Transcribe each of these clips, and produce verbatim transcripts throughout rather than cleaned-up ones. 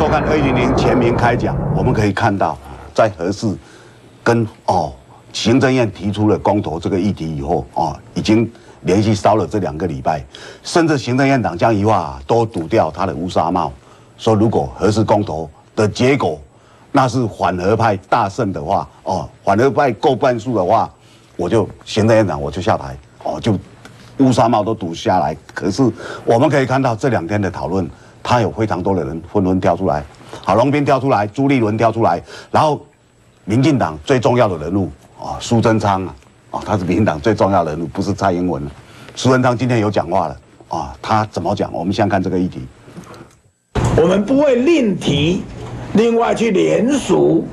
收看二一零零全民开讲。我们可以看到，在核四跟哦行政院提出了公投这个议题以后，哦已经连续烧了这两个礼拜，甚至行政院长江宜桦都赌掉他的乌纱帽，说如果核四公投的结果那是反核派大胜的话，哦反核派够半数的话，我就行政院长我就下台，哦就乌纱帽都赌下来。可是我们可以看到这两天的讨论。 他有非常多的人纷纷跳出来，郝龙斌跳出来，朱立伦跳出来，然后民进党最重要的人物啊，苏贞昌啊，啊，他是民进党最重要的人物，不是蔡英文。苏贞昌今天有讲话了啊，他怎么讲？我们先看这个议题。 我们不会另提，另外去联署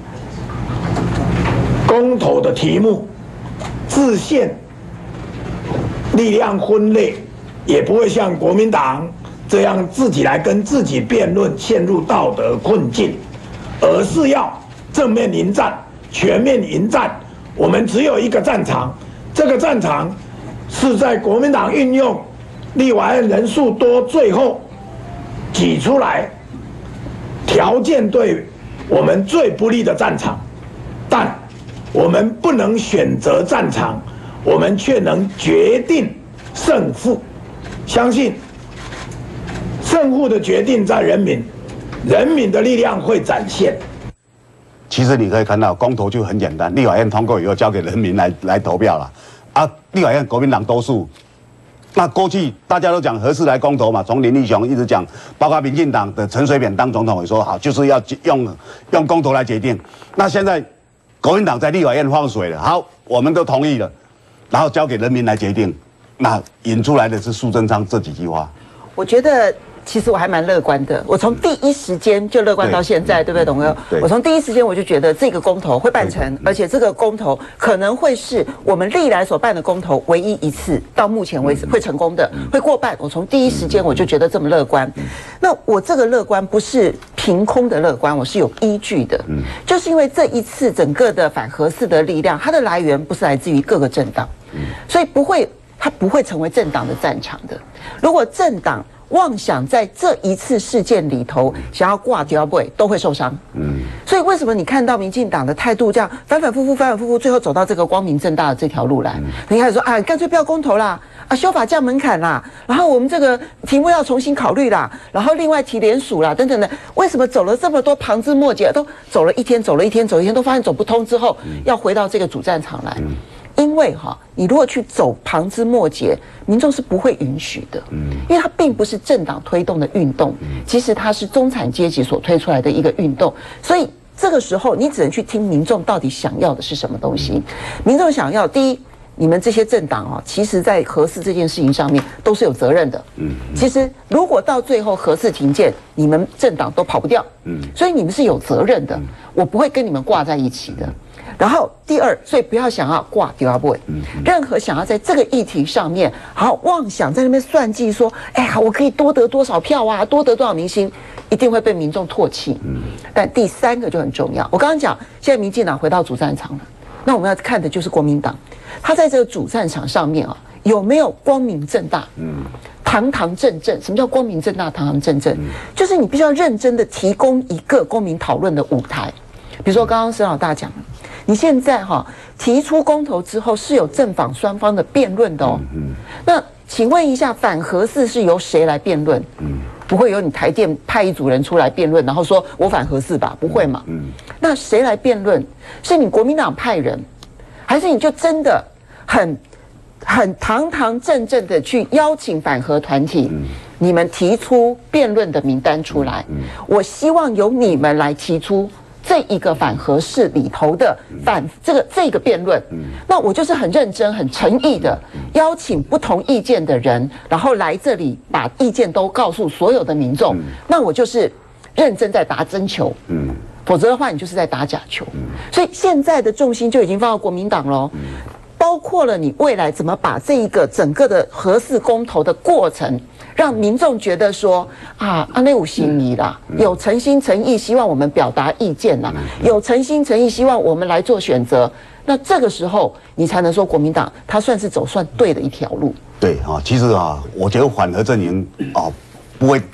公投的题目，自陷力量分裂，也不会像国民党。 这样自己来跟自己辩论，陷入道德困境，而是要正面迎战、全面迎战。我们只有一个战场，这个战场是在国民党运用立法院人数多，最后挤出来条件对我们最不利的战场。但我们不能选择战场，我们却能决定胜负。相信。 胜负的决定在人民，人民的力量会展现。 其实你可以看到，公投就很简单，立法院通过以后交给人民来来投票了。啊，立法院国民党多数，那过去大家都讲核四来公投嘛，从林义雄一直讲，包括民进党的陈水扁当总统也说好，就是要用用公投来决定。那现在国民党在立法院放水了，好，我们都同意了，然后交给人民来决定。那引出来的是苏贞昌这几句话， 我觉得。 其实我还蛮乐观的，我从第一时间就乐观到现在，对不对，董哥？我从第一时间我就觉得这个公投会办成，而且这个公投可能会是我们历来所办的公投唯一一次到目前为止会成功的，会过半。我从第一时间我就觉得这么乐观。那我这个乐观不是凭空的乐观，我是有依据的，就是因为这一次整个的反核四的力量，它的来源不是来自于各个政党，所以不会，它不会成为政党的战场的。如果政党 妄想在这一次事件里头想要挂掉位，都会受伤。嗯，所以为什么你看到民进党的态度这样反反复复、反反复复，最后走到这个光明正大的这条路来？你开始说啊，干脆不要公投啦，啊，修法降门槛啦，然后我们这个题目要重新考虑啦，然后另外提联署啦，等等的。为什么走了这么多旁枝末节，都走了一天，走了一天，走一天，都发现走不通之后，要回到这个主战场来？因为哈，你如果去走旁枝末节，民众是不会允许的，嗯，因为它并不是政党推动的运动，其实它是中产阶级所推出来的一个运动，所以这个时候你只能去听民众到底想要的是什么东西。民众想要，第一，你们这些政党啊，其实在核四这件事情上面都是有责任的，嗯，其实如果到最后核四停建，你们政党都跑不掉，嗯，所以你们是有责任的，我不会跟你们挂在一起的。 然后第二，所以不要想要挂丢阿不稳，任何想要在这个议题上面好妄想在那边算计说，哎呀，我可以多得多少票啊，多得多少明星，一定会被民众唾弃。但第三个就很重要，我刚刚讲，现在民进党回到主战场了，那我们要看的就是国民党，他在这个主战场上面啊，有没有光明正大？嗯。 堂堂正正，什么叫光明正大、堂堂正正？就是你必须要认真的提供一个公民讨论的舞台。比如说刚刚沈老大讲，你现在哈提出公投之后是有正反双方的辩论的哦。那请问一下，反核四是由谁来辩论？不会由你台电派一组人出来辩论，然后说我反核四吧？不会嘛？那谁来辩论？是你国民党派人，还是你就真的很？ 很堂堂正正的去邀请反核团体，嗯、你们提出辩论的名单出来。嗯、我希望由你们来提出这一个反核四里头的反这个这个辩论。嗯、那我就是很认真、很诚意的邀请不同意见的人，然后来这里把意见都告诉所有的民众。嗯、那我就是认真在打真球。嗯、否则的话，你就是在打假球。嗯、所以现在的重心就已经放到国民党喽。嗯 包括了你未来怎么把这一个整个的核四公投的过程，让民众觉得说啊，阿内有心意啦，有诚心诚意希望我们表达意见啦，有诚心诚意希望我们来做选择。那这个时候，你才能说国民党他算是走算对的一条路。 对啊，其实啊，我觉得反核阵营啊不会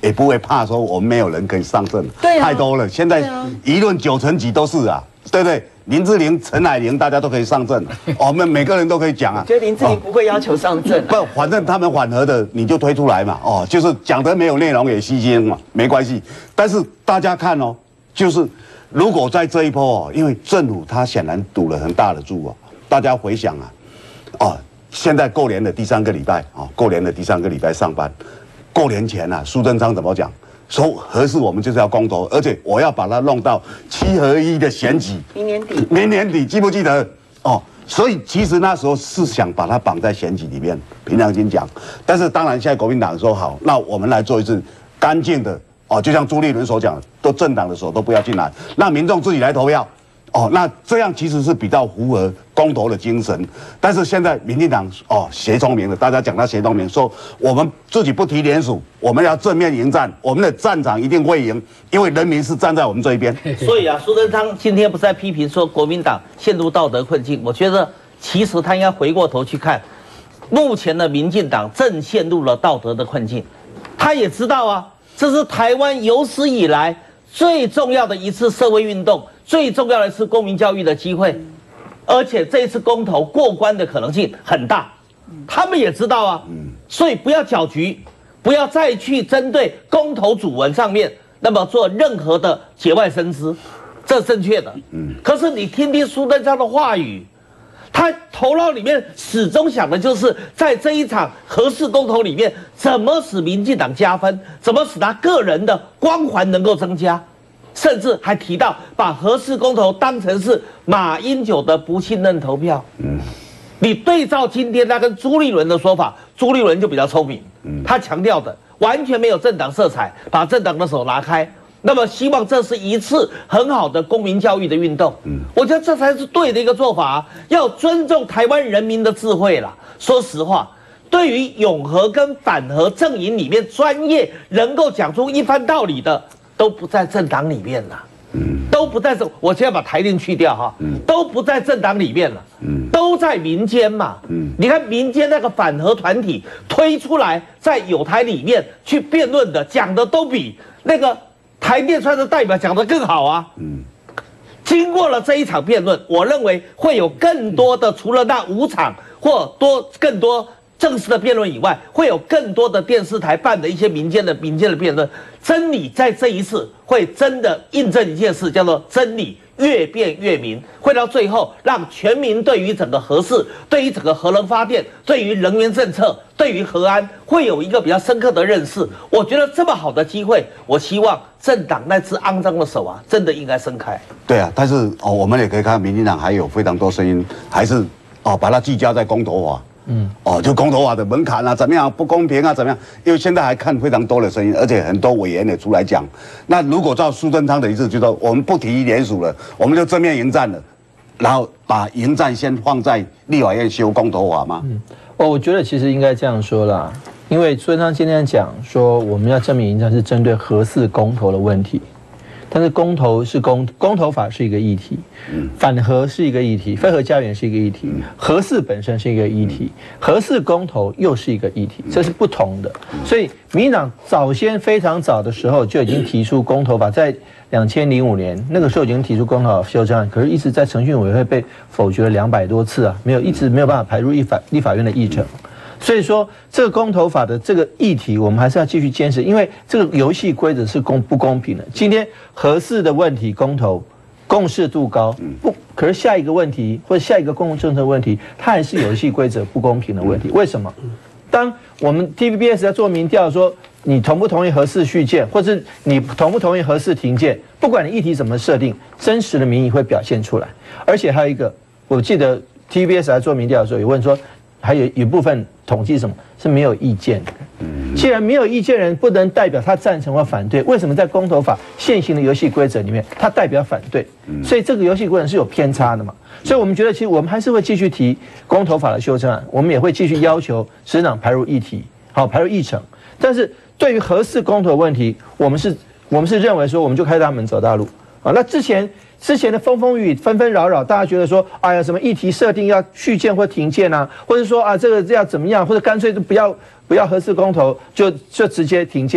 也不会怕说我们没有人可以上阵， 对啊， 太多了。现在舆论九成几都是啊，对不对？林志玲、陈乃玲大家都可以上阵，我们每个人都可以讲啊。 觉得林志玲不会要求上阵、啊， 不，反正他们缓和的你就推出来嘛，哦，就是讲的没有内容也吸睛嘛，没关系。但是大家看哦，就是如果在这一波哦，因为政府他显然堵了很大的住哦，大家回想啊，哦，现在过年的第三个礼拜啊，过年的第三个礼拜上班。过年前啊，苏贞昌怎么讲？说合适我们就是要公投，而且我要把它弄到七合一的选举， 明年底， 明年底记不记得？哦，所以其实那时候是想把它绑在选举里面，凭良心讲。但是当然，现在国民党说好，那我们来做一次干净的哦，就像朱立伦所讲的，都政党的手都不要进来，让民众自己来投票。哦，那这样其实是比较符合公投的精神，但是现在民进党哦学聪明了，大家讲他学聪明，说我们自己不提联署，我们要正面迎战，我们的战场一定会赢，因为人民是站在我们这一边。 所以啊，苏贞昌今天不是在批评说国民党陷入道德困境，我觉得其实他应该回过头去看，目前的民进党正陷入了道德的困境，他也知道啊，这是台湾有史以来最重要的一次社会运动。最重要的是公民教育的机会，而且这一次公投过关的可能性很大，他们也知道啊，所以不要搅局，不要再去针对公投主文上面那么做任何的节外生枝，这是正确的。可是你听听苏贞昌的话语，他头脑里面始终想的就是在这一场核四公投里面，怎么使民进党加分，怎么使他个人的光环能够增加。甚至还提到把核四公投当成是马英九的不信任投票。嗯，你对照今天他跟朱立伦的说法，朱立伦就比较聪明。嗯，他强调的完全没有政党色彩，把政党的手拿开。那么希望这是一次很好的公民教育的运动。嗯，我觉得这才是对的一个做法啊，要尊重台湾人民的智慧啦。说实话，对于永和跟反核阵营里面专业能够讲出一番道理的。都不在政党里面了，嗯，都不在这。我现在把台电去掉哈，嗯，都不在政党里面了，嗯，都在民间嘛，嗯，你看民间那个反核团体推出来，在友台里面去辩论的，讲的都比那个台电出来的代表讲的更好啊，嗯，经过了这一场辩论，我认为会有更多的，除了那五场或多更多。正式的辩论以外，会有更多的电视台办的一些民间的民间的辩论。真理在这一次会真的印证一件事，叫做真理越辩越明，会到最后让全民对于整个核四、对于整个核能发电、对于能源政策、对于核安，会有一个比较深刻的认识。我觉得这么好的机会，我希望政党那只肮脏的手啊，真的应该伸开。 对啊，但是哦，我们也可以看到民进党还有非常多声音，还是哦把它聚焦在公投法。嗯，哦，就公投法的门槛啊，怎么样不公平啊，怎么样？因为现在还看非常多的声音，而且很多委员也出来讲。那如果照苏贞昌的意思，就说我们不提联署了，我们就正面迎战了，然后把迎战先放在立法院修公投法吗？嗯， 哦，我觉得其实应该这样说啦，因为苏贞昌今天讲说我们要正面迎战是针对核四公投的问题。但是公投是公公投法是一个议题，反核是一个议题，非核家园是一个议题，核四本身是一个议题，核四公投又是一个议题，这是不同的。所以民进党早先非常早的时候就已经提出公投法，在两千零五年那个时候已经提出公投法修正案，可是一直在程序委员会被否决了两百多次啊，没有一直没有办法排入立法立法院的议程。所以说，这个公投法的这个议题，我们还是要继续坚持，因为这个游戏规则是公不公平的。今天核四的问题，公投共识度高，不，可是下一个问题或者下一个公共政策问题，它还是游戏规则不公平的问题。为什么？当我们 T V B S 在做民调说，你同不同意核四续建，或是你同不同意核四停建，不管你议题怎么设定，真实的民意会表现出来。而且还有一个，我记得 T V B S 在做民调的时候，有问说，还有一部分统计什么是没有意见的。既然没有意见人不能代表他赞成或反对，为什么在公投法现行的游戏规则里面，他代表反对？所以这个游戏规则是有偏差的嘛？所以我们觉得，其实我们还是会继续提公投法的修正案，我们也会继续要求执政党排入议题，好排入议程。但是对于核四公投问题，我们是，我们是认为说，我们就开大门走大路啊。那之前。之前的风风雨纷纷扰扰，大家觉得说，哎呀，什么议题设定要续建或停建啊，或者说啊，这个要怎么样，或者干脆就不要不要核四公投，就就直接停建。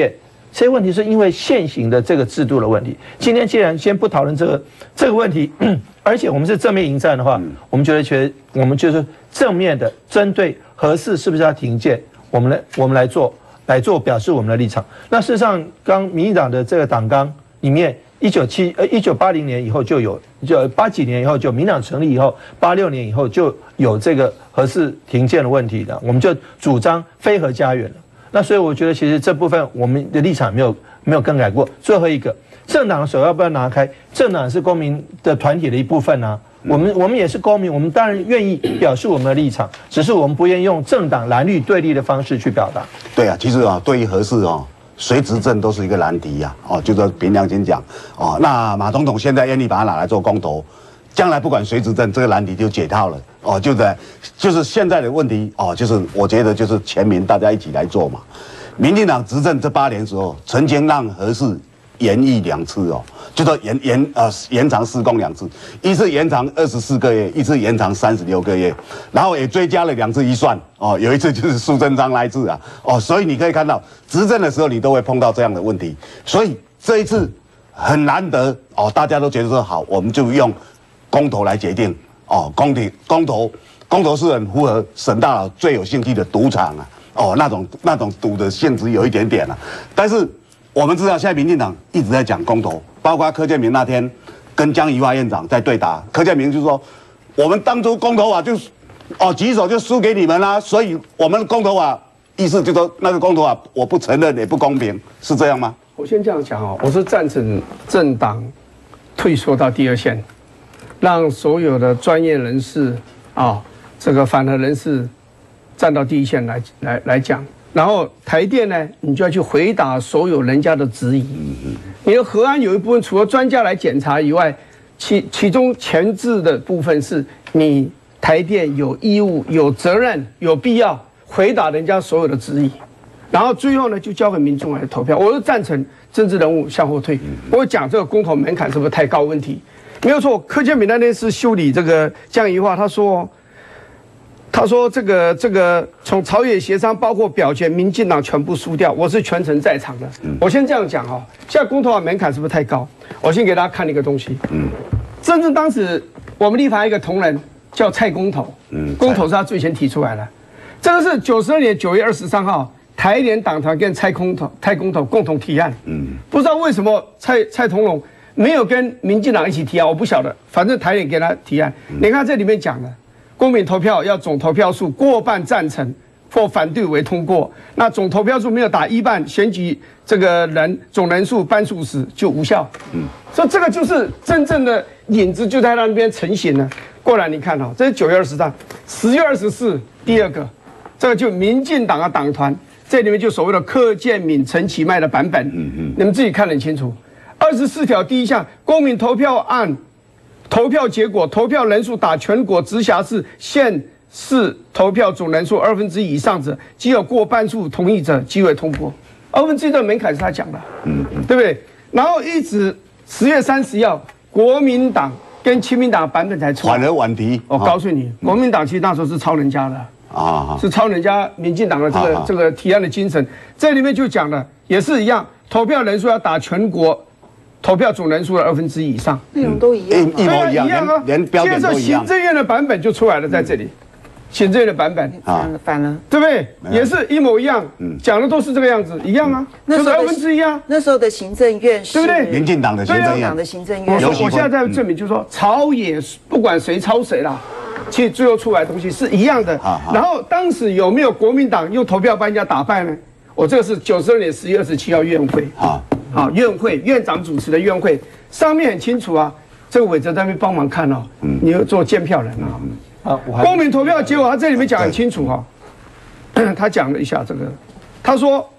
这些问题是因为现行的这个制度的问题。今天既然先不讨论这个这个问题，而且我们是正面迎战的话，我们觉得觉得我们就是正面的针对核四是不是要停建，我们来我们来做来做表示我们的立场。那事实上，刚民进党的这个党纲里面。一九七呃一九八零年以后就有，就八几年以后就民党成立以后，八六年以后就有这个核四停建的问题的，我们就主张非核家园了。那所以我觉得其实这部分我们的立场没有没有更改过。最后一个，政党的手要不要拿开？政党是公民的团体的一部分啊，我们我们也是公民，我们当然愿意表示我们的立场，只是我们不愿意用政党蓝绿对立的方式去表达。 对啊，其实啊，对于核四啊。谁执政都是一个难题呀、啊，哦，就是凭良心讲，哦，那马总统现在愿意把它拿来做公投，将来不管谁执政，这个难题就解套了，哦，就在就是现在的问题，哦，就是我觉得就是全民大家一起来做嘛。民进党执政这八年之后，曾经让核四延役两次哦，就说延延呃延长施工两次，一次延长二十四个月，一次延长三十六个月，然后也追加了两次预算哦，有一次就是苏贞昌那一次啊哦，所以你可以看到执政的时候你都会碰到这样的问题，所以这一次很难得哦，大家都觉得说好，我们就用公投来决定哦，公投公投公投是很符合沈大佬最有兴趣的赌场啊哦，那种那种赌的性质有一点点啊，但是。我们知道，现在民进党一直在讲公投，包括柯建铭那天跟江宜桦院长在对答，柯建铭就说，我们当初公投法就，哦举手就输给你们啦，所以我们公投法意思就说那个公投法我不承认也不公平，是这样吗？ 我先这样讲哦，我是赞成政党退缩到第二线，让所有的专业人士啊，这个反核人士站到第一线来来来讲。然后台电呢，你就要去回答所有人家的质疑。你的核安有一部分除了专家来检查以外，其其中前置的部分是你台电有义务、有责任、有必要回答人家所有的质疑。然后最后呢，就交给民众来投票。我是赞成政治人物向后退。我讲这个公投门槛是不是太高问题？没有错，柯建铭那天是修理这个江宜桦，他说。他说：“这个这个从朝野协商，包括表决，民进党全部输掉。我是全程在场的。我先这样讲哈，现在公投法门槛是不是太高？我先给大家看一个东西。嗯，真正当时我们立法一个同仁叫蔡公投，嗯，公投是他最先提出来的。这个是九十二年九月二十三号，台联党团跟蔡公投、蔡公投共同提案。嗯，不知道为什么蔡蔡同荣没有跟民进党一起提案，我不晓得。反正台联给他提案，你看这里面讲的。”公民投票要总投票数过半赞成或反对为通过，那总投票数没有达一半，选举这个人总人数半数时就无效。嗯，所以这个就是真正的影子就在那边成型了。过来你看哦，这是九月二十三，十月二十四第二个，这个就民进党的党团，这里面就所谓的柯建铭、陈其迈的版本。嗯嗯，你们自己看得很清楚。二十四条第一项，公民投票案。投票结果，投票人数达全国直辖市、县市投票总人数二分之一以上者，即有过半数同意者，即为通过。二分之一的门槛是他讲的，嗯，对不对？然后一直十月三十号，国民党跟亲民党的版本才出来。 缓而晚提， 我告诉你，国民党其实那时候是抄人家的啊，是抄人家民进党的这个这个提案的精神。这里面就讲了，也是一样，投票人数要达全国。投票总人数的二分之一以上， 内容都一样， 一模一样， 一样啊， 连标准都一样。 行政院的版本就出来了，在这里，行政院的版本啊，反了， 对不对？也是一模一样，讲的都是这个样子，一样啊，就是二分之一啊。 那时候的行政院是， 对不对？ 民进党的行政院的行政院。 我我现在在证明，就是说朝野不管谁抄谁啦，其实最后出来的东西是一样的。然后当时有没有国民党用投票把人家打败呢？我这个是九十二年十月二十七号院会啊。好，院会院长主持的院会上面很清楚啊，这个伟哲在那边帮忙看哦，嗯、你要做监票人啊。啊，公民投票结果他这里面讲很清楚哈、哦，他讲了一下这个，他说，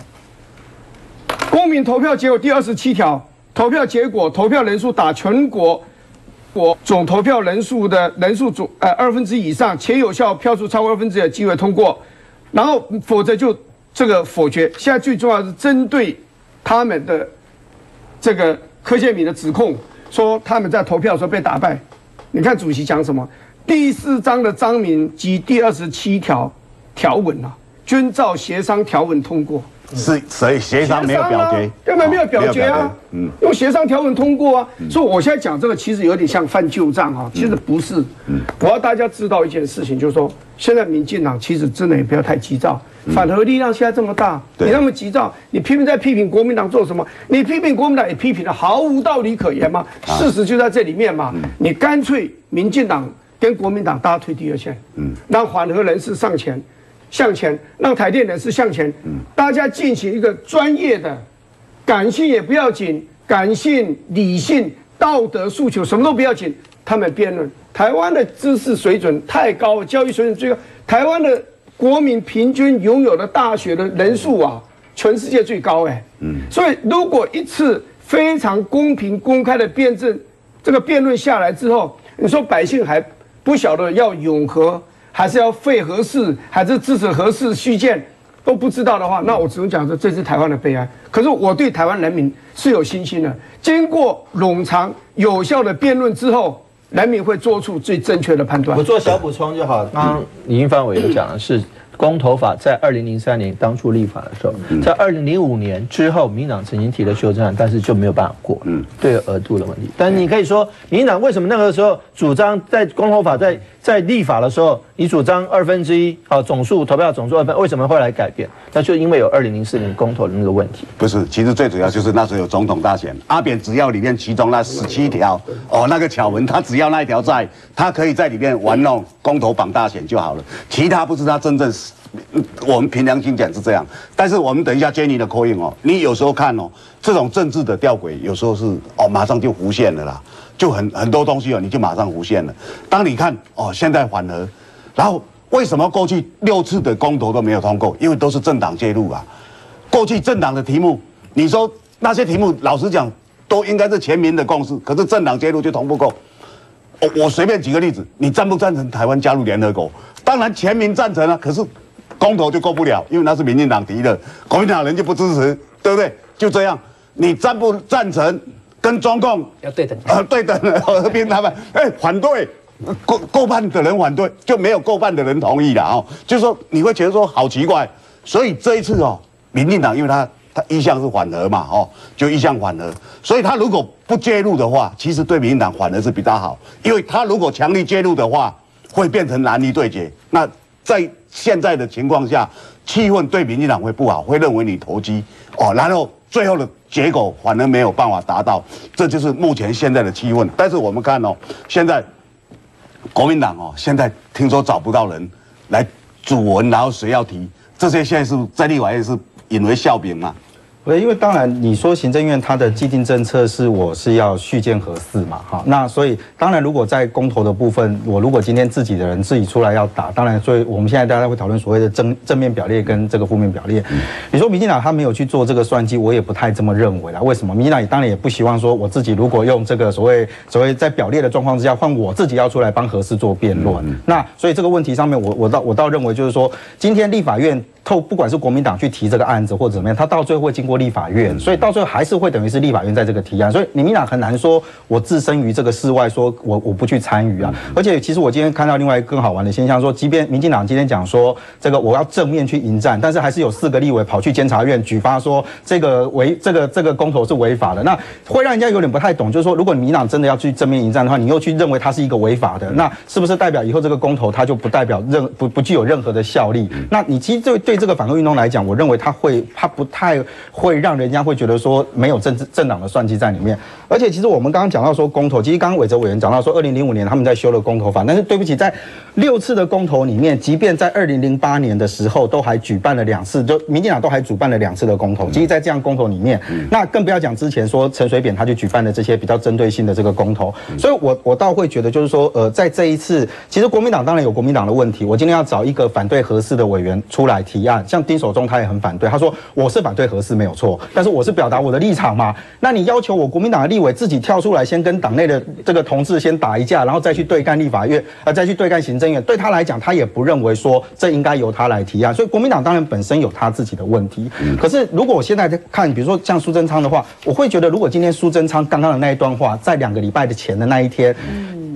公民投票结果第二十七条，投票结果投票人数达全国国总投票人数的人数总呃二分之一以上，且有效票数超过二分之一的机会通过，然后否则就这个否决。现在最重要的是针对。他们的这个柯建铭的指控说他们在投票的时候被打败，你看主席讲什么？第四章的章名及第二十七条条文啊，均照协商条文通过。 是谁协商没有表决？ 根本没有表决啊，嗯，用协商条文通过啊。所以我现在讲这个其实有点像翻旧账啊，其实不是。嗯，我要大家知道一件事情，就是说现在民进党其实真的也不要太急躁。反核力量现在这么大，你那么急躁，你偏偏在批评国民党做什么？你批评国民党也批评的毫无道理可言吗？事实就在这里面嘛。你干脆民进党跟国民党大家推第二线，嗯，让反核人士上前。向前，让台电人士向前，大家进行一个专业的，感性也不要紧，感性、理性、道德诉求什么都不要紧，他们辩论。台湾的知识水准太高，教育水准最高，台湾的国民平均拥有的大学的人数啊，全世界最高哎。嗯，所以如果一次非常公平公开的辩证，这个辩论下来之后，你说百姓还不晓得要永和。还是要废核四，还是支持核四续建，都不知道的话，那我只能讲说这是台湾的悲哀。可是我对台湾人民是有信心的，经过冗长有效的辩论之后，人民会做出最正确的判断。 我做小补充就好。刚刚李英范委员讲的是。公投法在二零零三年当初立法的时候，在二零零五年之后，民进党曾经提了修正案，但是就没有办法过，嗯，对额度的问题。但你可以说，民进党为什么那个时候主张在公投法在在立法的时候，你主张二分之一啊总数投票总数二分，为什么后来改变？那就因为有二零零四年公投的那个问题。 不是，其实最主要就是那时候有总统大选，阿扁只要里面其中那十七条哦那个条文，他只要那一条在，他可以在里面玩弄公投绑大选就好了，其他不是他真正。我们凭良心讲是这样，但是我们等一下 Jenny 的口音哦，你有时候看哦，这种政治的吊诡，有时候是哦马上就浮现了啦，就很很多东西哦，你就马上浮现了。当你看哦现在反核，然后为什么过去六次的公投都没有通过？因为都是政党介入啊。过去政党的题目，你说那些题目，老实讲都应该是全民的共识，可是政党介入就通不过。我我随便举个例子，你赞不赞成台湾加入联合国？当然全民赞成啊，可是。公投就过不了，因为那是民进党提的，国民党人就不支持，对不对？就这样，你赞不赞成跟中共要对等， 呃，对等和平谈判？哎，反对，过过半的人反对，就没有过半的人同意了哦。就是说你会觉得说好奇怪，所以这一次哦，民进党因为他他一向是反核嘛，哦，就一向反核，所以他如果不介入的话，其实对民进党反而是比较好，因为他如果强力介入的话，会变成蓝绿对决。那在现在的情况下，气氛对民进党会不好，会认为你投机哦，然后最后的结果反而没有办法达到，这就是目前现在的气氛。但是我们看哦，现在国民党哦，现在听说找不到人来主文，然后谁要提，这些现在是在立法院是引为笑柄嘛？ 对，因为当然你说行政院它的既定政策是我是要续建核四嘛，哈，那所以当然如果在公投的部分，我如果今天自己的人自己出来要打，当然所以我们现在大家会讨论所谓的正正面表列跟这个负面表列。你说民进党他没有去做这个算计，我也不太这么认为啦。为什么？民进党也当然也不希望说我自己如果用这个所谓所谓在表列的状况之下，换我自己要出来帮核四做辩论。那所以这个问题上面，我我倒我倒认为就是说，今天立法院透不管是国民党去提这个案子或者怎么样，他到最后会经过立法院，所以到最后还是会等于是立法院在这个提案，所以民进党很难说我置身于这个事外，说我我不去参与啊。而且其实我今天看到另外一个更好玩的现象，说即便民进党今天讲说这个我要正面去迎战，但是还是有四个立委跑去监察院举发说这个违这个这个公投是违法的，那会让人家有点不太懂，就是说如果民进党真的要去正面迎战的话，你又去认为它是一个违法的，那是不是代表以后这个公投它就不代表任不不具有任何的效力？那你其实对对这个反核运动来讲，我认为它会它不太会让人家会觉得说没有政治政党的算计在里面。而且其实我们刚刚讲到说公投，其实刚刚伟哲委员讲到说，二零零五年他们在修了公投法，但是对不起，在六次的公投里面，即便在二零零八年的时候都还举办了两次，就民进党都还主办了两次的公投。其实，在这样公投里面，那更不要讲之前说陈水扁他就举办了这些比较针对性的这个公投。所以我我倒会觉得就是说，呃，在这一次，其实国民党当然有国民党的问题。我今天要找一个反对核四的委员出来提案，像丁守中他也很反对，他说我是反对核四没有错，但是我是表达我的立场嘛。那你要求我国民党的立委自己跳出来，先跟党内的这个同志先打一架，然后再去对干立法院，呃，再去对干行政院，对他来讲，他也不认为说这应该由他来提案。所以国民党当然本身有他自己的问题。可是如果我现在在看，比如说像苏贞昌的话，我会觉得，如果今天苏贞昌刚刚的那一段话，在两个礼拜的前的那一天。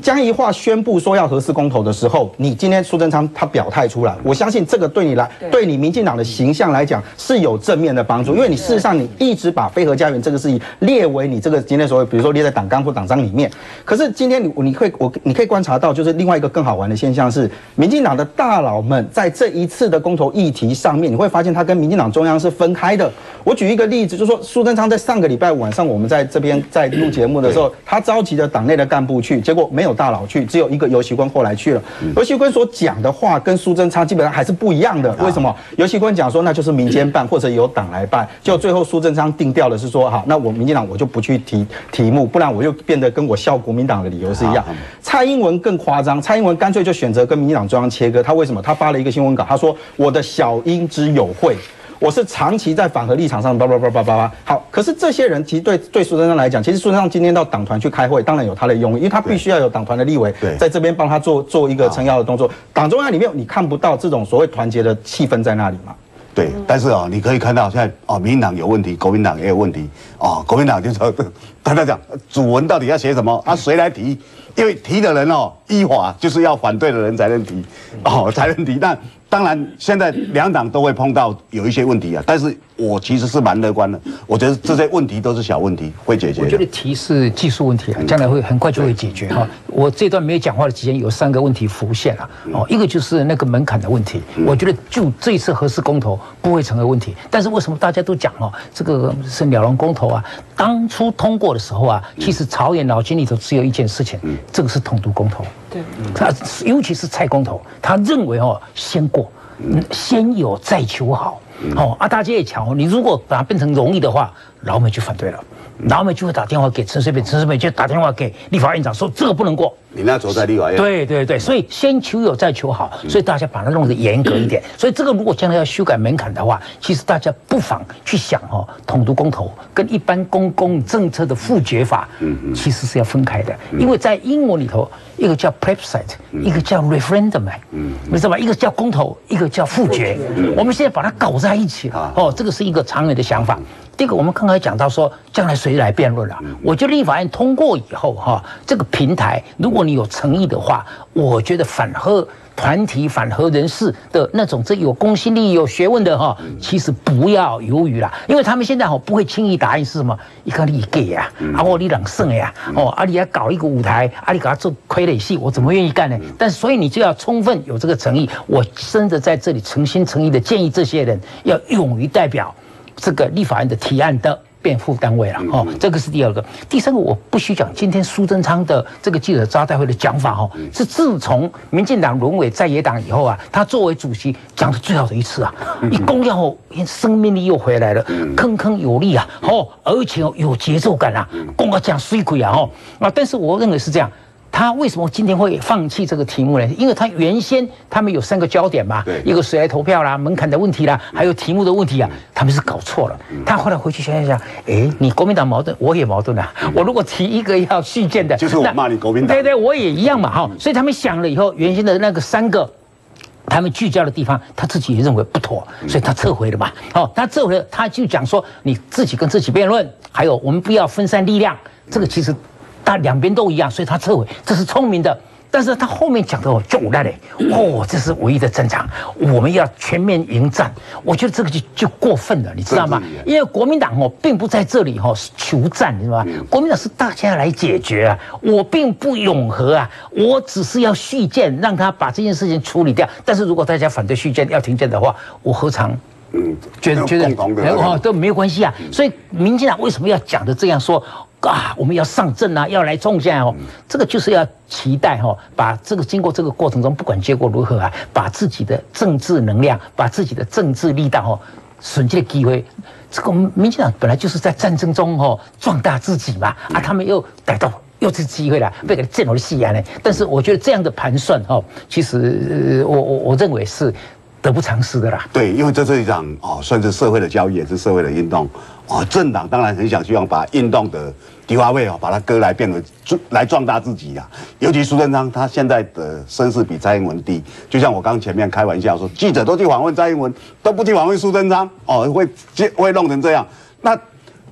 江宜桦宣布说要核四公投的时候，你今天苏贞昌他表态出来，我相信这个对你来，对你民进党的形象来讲是有正面的帮助，因为你事实上你一直把非核家园这个事情列为你这个今天所谓，比如说列在党纲或党章里面。可是今天你你可以我你可以观察到，就是另外一个更好玩的现象是，民进党的大佬们在这一次的公投议题上面，你会发现他跟民进党中央是分开的。我举一个例子，就是说苏贞昌在上个礼拜五晚上，我们在这边在录节目的时候，他召集了党内的干部去，结果没有大佬去，只有一个游锡堃后来去了。游锡堃所讲的话跟苏贞昌基本上还是不一样的。为什么？游锡堃讲说那就是民间办或者由党来办，结果最后苏贞昌定调的是说，好，那我民进党我就不去提题目，不然我又变得跟我笑国民党的理由是一样。蔡英文更夸张，蔡英文干脆就选择跟民进党中央切割。他为什么？他发了一个新闻稿，他说我的小英之友会。我是长期在反核立场上，叭叭叭叭叭叭。好，可是这些人其实对对苏贞昌来讲，其实苏贞昌今天到党团去开会，当然有他的用意，因为他必须要有党团的立委在这边帮他做做一个撑腰的动作。党中央里面你看不到这种所谓团结的气氛在那里嘛？ 对，但是啊，你可以看到现在啊，民进党有问题，国民党也有问题啊。国民党就说，大家讲主文到底要写什么啊？谁来提？因为提的人哦，依法就是要反对的人才能提，哦，才能提。但当然，现在两党都会碰到有一些问题啊，但是我其实是蛮乐观的。我觉得这些问题都是小问题，会解决。 我觉得提是技术问题啊，将来会很快就会解决哈。我这段没有讲话的期间，有三个问题浮现了哦，一个就是那个门槛的问题。我觉得就这一次核四公投不会成为问题，但是为什么大家都讲哦，这个是鸟笼公投啊？当初通过的时候啊，其实朝野脑筋里头只有一件事情，这个是统独公投。对，他尤其是蔡公投，他认为哦，先过，先有再求好。哦，啊，大家也瞧，你如果把它变成容易的话，老美就反对了，老美就会打电话给陈水扁，陈水扁就打电话给立法院长说这个不能过。 你那时候在立法院。 对对对，所以先求有再求好，所以大家把它弄得严格一点。所以这个如果将来要修改门槛的话，其实大家不妨去想哦，统独公投跟一般公共政策的复决法，其实是要分开的，因为在英文里头，一个叫 plebiscite， 一个叫 referendum， 你知道吧？一个叫公投，一个叫复决。我们现在把它搞在一起了，哦，这个是一个长远的想法。第一个，我们刚才讲到说，将来谁来辩论了？我觉得立法院通过以后，哈，这个平台，如果你有诚意的话，我觉得反核团体、反核人士的那种这有公信力、有学问的哈，其实不要犹豫啦，因为他们现在哈不会轻易答应是什么，一个你给呀，啊我你朗胜呀，哦，啊你要搞一个舞台，啊你给他做傀儡戏，我怎么愿意干呢？但所以你就要充分有这个诚意，我真的在这里诚心诚意的建议这些人要勇于代表这个立法院的提案的辩护单位了哦，这个是第二个。第三个，我必须讲，今天苏贞昌的这个记者招待会的讲法哦，是自从民进党沦为在野党以后啊，他作为主席讲的最好的一次啊，一公要后生命力又回来了，铿铿有力啊，哦，而且有节奏感啊，公要讲水鬼啊，哦啊，但是我认为是这样。他为什么今天会放弃这个题目呢？因为他原先他们有三个焦点嘛，一个谁来投票啦、门槛的问题啦，还有题目的问题啊，他们是搞错了。他后来回去想一想，哎，你国民党矛盾，我也矛盾啊。我如果提一个要续建的， 就是我骂你国民党， 对对，我也一样嘛，哈。所以他们想了以后，原先的那个三个。他们聚焦的地方，他自己也认为不妥，所以他撤回了嘛。哦，他撤回了，他就讲说，你自己跟自己辩论，还有我们不要分散力量，这个其实。他两边都一样，所以他撤回，这是聪明的。但是他后面讲的哦，就无赖嘞，哦，这是唯一的战场，我们要全面迎战。我觉得这个就就过分了，你知道吗？因为国民党哦，并不在这里哈求战，你知道吗？国民党是大家来解决啊，我并不永和啊，我只是要续建，让他把这件事情处理掉。但是如果大家反对续建要停建的话，我何尝？嗯，觉得觉得哦都没有关系啊。所以民进党为什么要讲的这样说？啊，我们要上阵啊，要来冲下哦，这个就是要期待哈、哦，把这个经过这个过程中，不管结果如何啊，把自己的政治能量，把自己的政治力道哦，损这个机会。这个民进党本来就是在战争中哦壮大自己嘛，啊，他们又逮到又是机会了，被给建了戏啊呢。但是我觉得这样的盘算哦，其实、呃、我我我认为是得不偿失的啦。 对，因为这是一场哦，算是社会的交易，也是社会的运动。哦，政党当然很想希望把运动的迪化位哦，把它割来变为来壮大自己呀。尤其苏贞昌，他现在的声势比蔡英文低。就像我刚前面开玩笑说，记者都去访问蔡英文，都不去访问苏贞昌，哦，会会弄成这样。那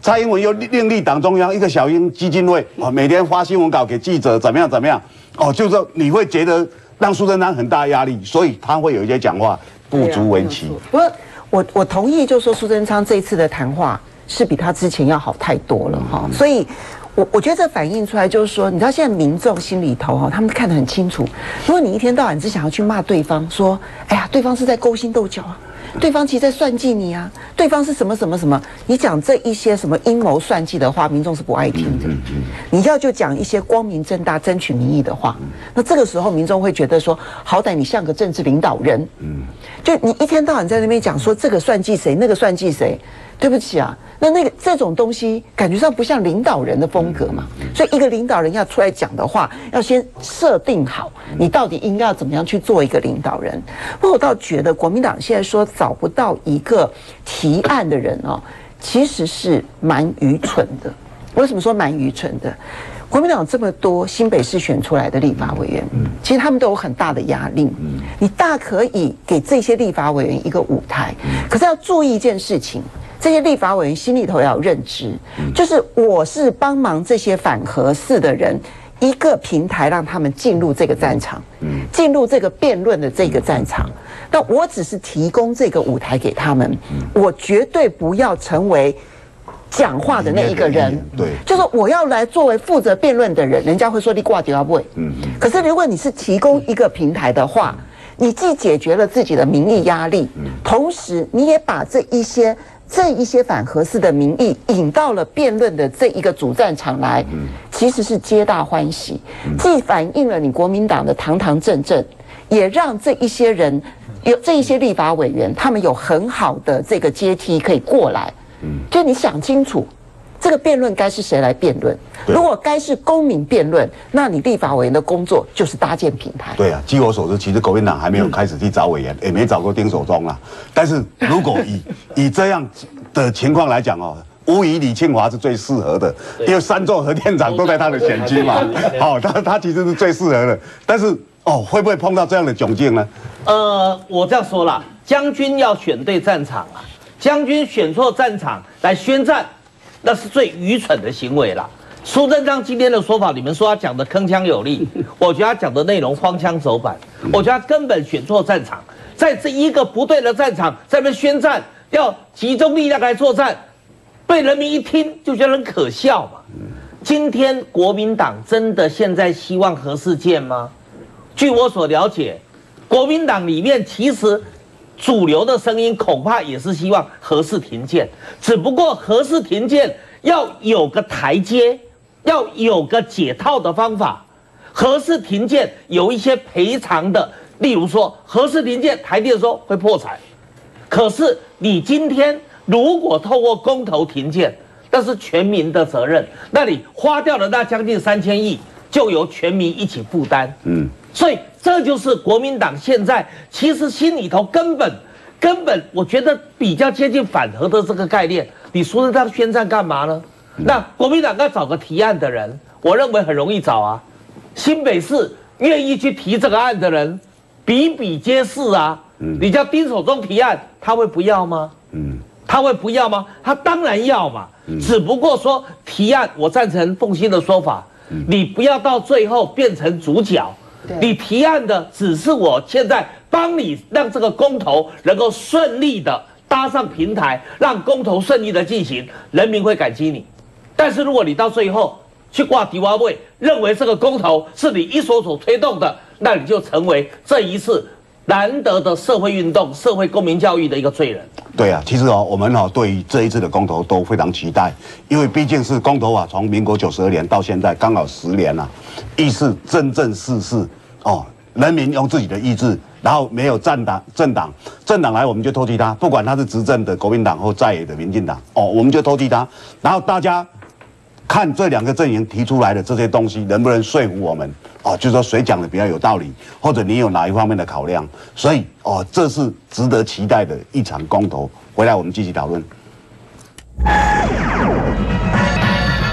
蔡英文又另立党中央一个小英基金会，哦，每天发新闻稿给记者，怎么样怎么样，哦，就是说你会觉得让苏贞昌很大压力，所以他会有一些讲话不足为奇。 不过我我同意，就是说苏贞昌这一次的谈话是比他之前要好太多了哈，所以。我我觉得这反映出来就是说，你知道现在民众心里头哈，他们看得很清楚。如果你一天到晚只想要去骂对方，说，哎呀，对方是在勾心斗角啊，对方其实在算计你啊，对方是什么什么什么，你讲这一些什么阴谋算计的话，民众是不爱听的。你要就讲一些光明正大争取民意的话，那这个时候民众会觉得说，好歹你像个政治领导人，就你一天到晚在那边讲说这个算计谁，那个算计谁。对不起啊，那那个这种东西感觉上不像领导人的风格嘛，所以一个领导人要出来讲的话，要先设定好你到底应该要怎么样去做一个领导人。不过我倒觉得国民党现在说找不到一个提案的人哦，其实是蛮愚蠢的。为什么说蛮愚蠢的？国民党这么多新北市选出来的立法委员，其实他们都有很大的压力。你大可以给这些立法委员一个舞台，可是要注意一件事情。这些立法委员心里头要有认知，就是我是帮忙这些反核四的人一个平台，让他们进入这个战场，进入这个辩论的这个战场。那我只是提供这个舞台给他们，我绝对不要成为讲话的那一个人。对，就是我要来作为负责辩论的人，人家会说你挂掉不会。嗯，可是如果你是提供一个平台的话，你既解决了自己的民意压力，同时你也把这一些。这一些反核四的民意引到了辩论的这一个主战场来，其实是皆大欢喜，既反映了你国民党的堂堂正正，也让这一些人有这一些立法委员，他们有很好的这个阶梯可以过来。就你想清楚，这个辩论该是谁来辩论？如果该是公民辩论，那你立法委员的工作就是搭建平台。 对啊，据我所知，其实国民党还没有开始去找委员，也没找过丁守中啦。但是如果以以这样的情况来讲哦，无疑李庆华是最适合的，因为三座核电厂都在他的选区嘛。好，他他其实是最适合的。但是哦，会不会碰到这样的窘境呢？ 呃，我这样说啦，将军要选对战场啊，将军选错战场来宣战，那是最愚蠢的行为啦。苏贞昌今天的说法，你们说他讲的铿锵有力，我觉得他讲的内容荒腔走板，我觉得他根本选错战场，在这一个不对的战场，在那边宣战，要集中力量来作战，被人民一听就觉得很可笑嘛。今天国民党真的现在希望核四建吗？据我所了解，国民党里面其实主流的声音恐怕也是希望核四停建，只不过核四停建要有个台阶。要有个解套的方法，核四停建有一些赔偿的，例如说核四停建，台电说会破产，可是你今天如果透过公投停建，那是全民的责任，那你花掉了那将近三千亿，就由全民一起负担。嗯，所以这就是国民党现在其实心里头根本根本，我觉得比较接近反核的这个概念。你苏贞昌宣战干嘛呢？那国民党要找个提案的人，我认为很容易找啊。新北市愿意去提这个案的人，比比皆是啊。你叫丁守中提案，他会不要吗？嗯，他会不要吗？他当然要嘛。只不过说提案，我赞成凤馨的说法，你不要到最后变成主角。你提案的只是我现在帮你让这个公投能够顺利的搭上平台，让公投顺利的进行，人民会感激你。但是如果你到最后去挂迪瓦位，认为这个公投是你一手所推动的，那你就成为这一次难得的社会运动、社会公民教育的一个罪人。 对啊，其实哦，我们哦对于这一次的公投都非常期待，因为毕竟是公投法从民国九十二年到现在刚好十年了，意思真正是是哦，人民用自己的意志。然后没有政党，政党，政党来我们就唾弃他，不管他是执政的国民党或在野的民进党，哦，我们就唾弃他。然后大家看这两个阵营提出来的这些东西能不能说服我们，哦，就是说谁讲的比较有道理，或者你有哪一方面的考量。所以哦，这是值得期待的一场公投。回来我们继续讨论。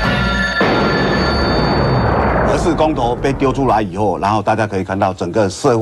核四公投被丢出来以后，然后大家可以看到整个社会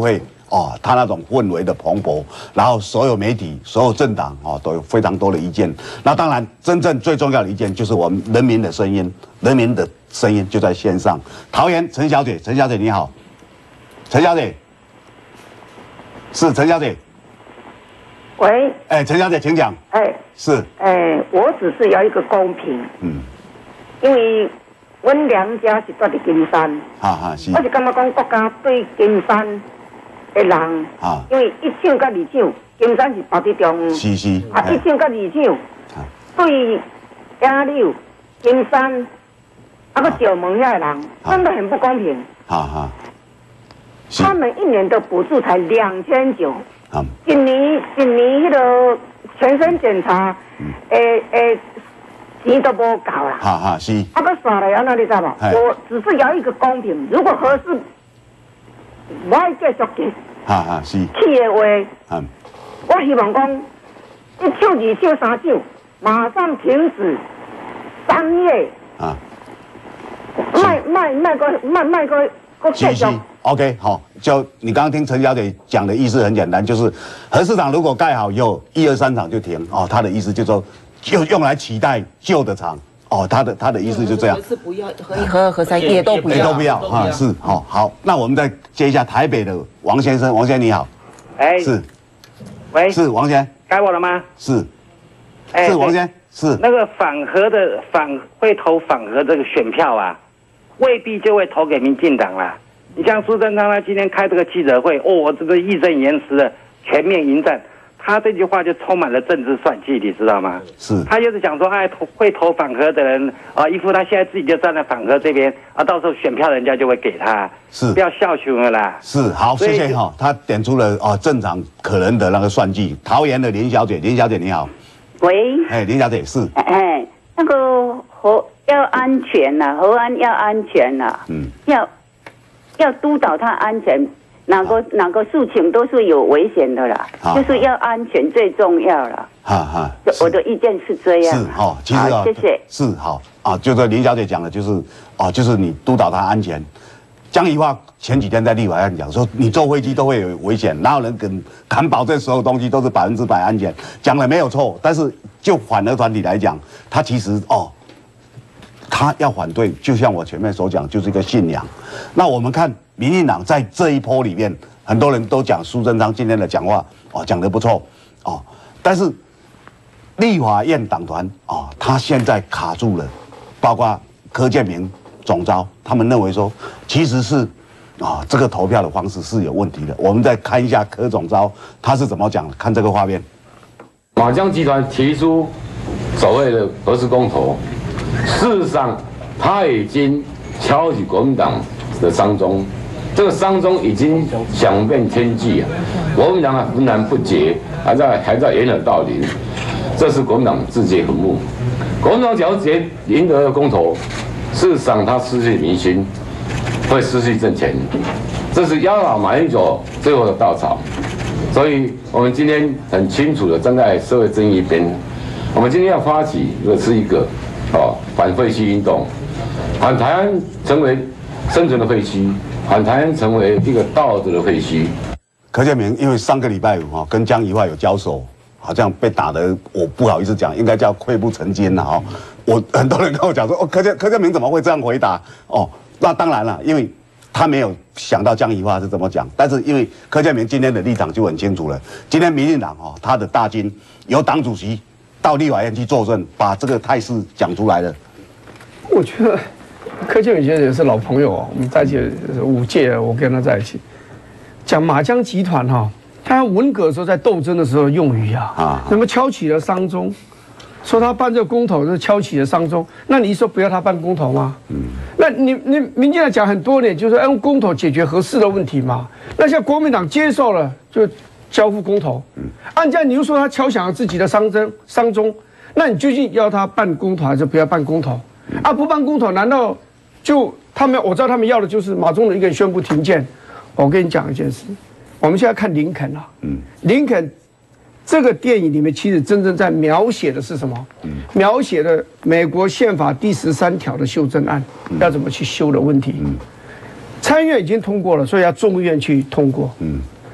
哦，他那种氛围的蓬勃，然后所有媒体、所有政党哦都有非常多的意见。那当然，真正最重要的意见就是我们人民的声音，人民的声音就在线上。桃园陈小姐，陈小姐你好，陈小姐，是陈小姐。 喂， 哎，陈小姐，请讲。 哎， 是， 哎，我只是要一个公平。 嗯， 因为阮娘家是住伫金山， 哈哈是。 我是感觉讲国家对金山的人，啊，因为一厂甲二厂，金山是包伫中， 是是。 啊，一厂甲二厂，对亚柳、金山，啊个九门遐的人，真的很不公平。 哈哈。 他们一年的补助才两千九。今年今年迄个全身检查，诶诶，钱都无够啦。 哈哈是。 啊，个耍来安那你知无？我只是要一个公平，如果合适，我爱继续给。 哈哈是。 去的话，嗯，我希望讲一手二手三手，马上停止商业。啊。卖卖卖个卖卖个个继续。 OK， 好，就你刚刚听陈小姐讲的意思很简单，就是核市场如果盖好以后，一二三厂就停哦。她的意思就是说，就用来取代旧的厂哦。她的她的意思就这样。 核四不要，核一、核二、核三也都不要， 也都不要啊。是，好，好，那我们再接一下台北的王先生，王先生你好。 哎， 是， 喂， 是王先生。 该我了吗？ 是，是王先生。是那个反核的反会投反核这个选票啊，未必就会投给民进党啦。你像苏贞昌他今天开这个记者会，哦，这个义正言辞的全面迎战，他这句话就充满了政治算计，你知道吗？ 是， 他就是讲说，哎，投会投反核的人啊，一副他现在自己就站在反核这边啊，到时候选票人家就会给他， 是， 不要笑穷了啦。 是，好，谢谢哈，他点出了哦正常可能的那个算计。桃园的林小姐，林小姐你好。 喂。 哎，林小姐是。 哎，那个核要安全呐、啊，核安要安全呐、啊，嗯，要。要督导它安全，哪个、啊、哪个事情都是有危险的啦，啊、就是要安全最重要啦。哈哈，我的意见是这样。 是哈，其实啊， 谢谢。 是好啊，就是林小姐讲的，就是啊，就是你督导它安全。江宜桦前几天在立法院讲说，你坐飞机都会有危险，哪有人敢敢保证所有东西都是百分之百安全？讲的没有错，但是就反核团体来讲，他其实哦。他要反对，就像我前面所讲，就是一个信仰。那我们看民进党在这一波里面，很多人都讲苏贞昌今天的讲话哦，讲得不错哦，但是立法院党团哦，他现在卡住了，包括柯建铭总召，他们认为说，其实是啊、哦，这个投票的方式是有问题的。我们再看一下柯总召他是怎么讲的，看这个画面。 马江集团提出所谓的核四公投。事实上，他已经敲起国民党的丧钟，这个丧钟已经响遍天际啊！国民党啊浑然不觉，还在还在掩耳盗铃，这是国民党自掘坟墓。国民党只要结赢得了公投，事实上他失去民心，会失去政权，这是压倒马英九最后的稻草。所以我们今天很清楚的站在社会正义一边，我们今天要发起的是一个。哦，反废弃运动，反台湾成为生存的废墟，反台湾成为一个道德的废墟。 柯建铭因为上个礼拜五哈跟江宜桦有交手，好像被打得我不好意思讲，应该叫溃不成军了哈。我很多人跟我讲说，哦，柯建柯建铭怎么会这样回答？哦，那当然了，因为他没有想到江宜桦是怎么讲，但是因为柯建铭今天的立场就很清楚了。今天民进党哦，他的大军由党主席。到立法院去作证，把这个态势讲出来了。 我觉得柯建铭先生也是老朋友哦，我们在一起五届，我跟他在一起讲马江集团哈、哦，他文革的时候在斗争的时候用语啊，啊，那么敲起了丧钟，说他办这个公投是敲起了丧钟，那你说不要他办公投吗？嗯，那你你民进党讲很多年，就是用公投解决核四的问题嘛，那现在国民党接受了就。交付公投，按照你又说他敲响了自己的丧钟，丧钟，那你究竟要他办公投还是不要办公投？啊，不办公投，难道就他们？我知道他们要的就是马总统一个人宣布停建。我跟你讲一件事，我们现在看林肯啊，嗯，林肯这个电影里面其实真正在描写的是什么？嗯，描写的美国宪法第十三条的修正案要怎么去修的问题。嗯，参议院已经通过了，所以要众议院去通过。嗯。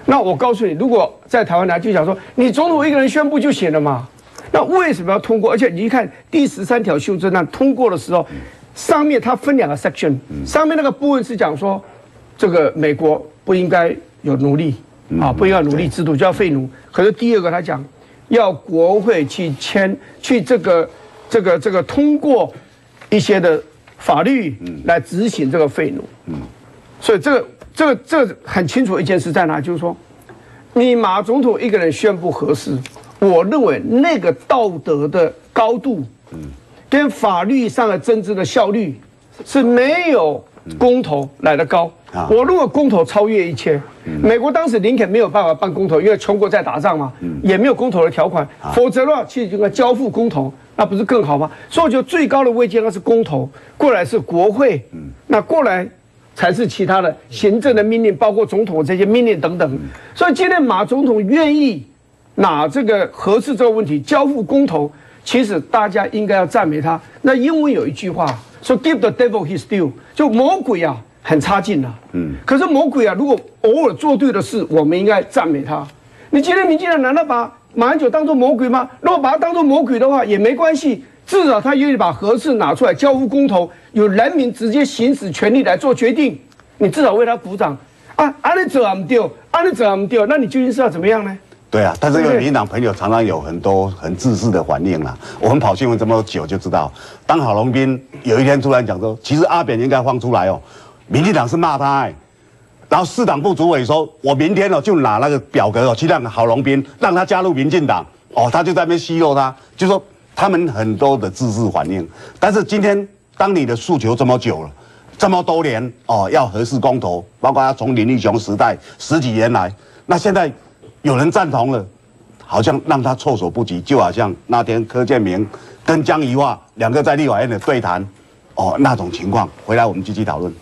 那我告诉你，如果在台湾来就想说，你总统一个人宣布就行了嘛？那为什么要通过？而且你一看第十三条修正案通过的时候，上面它分两个 section， 上面那个部分是讲说，这个美国不应该有奴隶啊，不应该有奴隶制度，就要废奴。可是第二个他讲，要国会去签去这个这个这个通过一些的法律来执行这个废奴。嗯，所以这个这个这个很清楚一件事在哪，就是说，你马总统一个人宣布核四，我认为那个道德的高度，嗯，跟法律上的政治的效率是没有公投来得高。啊、我认为公投超越一切。嗯、美国当时林肯没有办法办公投，因为全国在打仗嘛，嗯、也没有公投的条款，啊、否则的话，其实就应该交付公投，那不是更好吗？所以我觉得最高的位阶应该是公投，过来是国会，嗯、那过来才是其他的行政的命令，包括总统这些命令等等。嗯、所以今天马总统愿意拿这个核四这个问题交付公投，其实大家应该要赞美他。那英文有一句话说 "Give the devil his due"， 就魔鬼啊。很差劲啊，嗯，可是魔鬼啊，如果偶尔做对的事，我们应该赞美他。你今天民进党难道把马英九当作魔鬼吗？如果把他当作魔鬼的话，也没关系，至少他愿意把核四拿出来交付公投，有人民直接行使权利来做决定，你至少为他鼓掌啊！安利者啊不丢，安利者啊不丢，那你究竟是要怎么样呢？ 对啊，但是因为民进党朋友常常有很多很自私的反应啦，我们跑新闻这么久就知道，当郝龙斌有一天突然讲说，其实阿扁应该放出来哦。民进党是骂他哎、欸，然后市党部主委说，我明天哦就拿那个表格哦去让郝龙斌让他加入民进党哦，他就在那边奚落他，就说他们很多的自私反应。但是今天当你的诉求这么久了，这么多年哦要核四公投，包括他从林义雄时代十几年来，那现在有人赞同了，好像让他措手不及，就好像那天柯建铭跟江宜桦两个在立法院的对谈哦那种情况。回来我们继续讨论。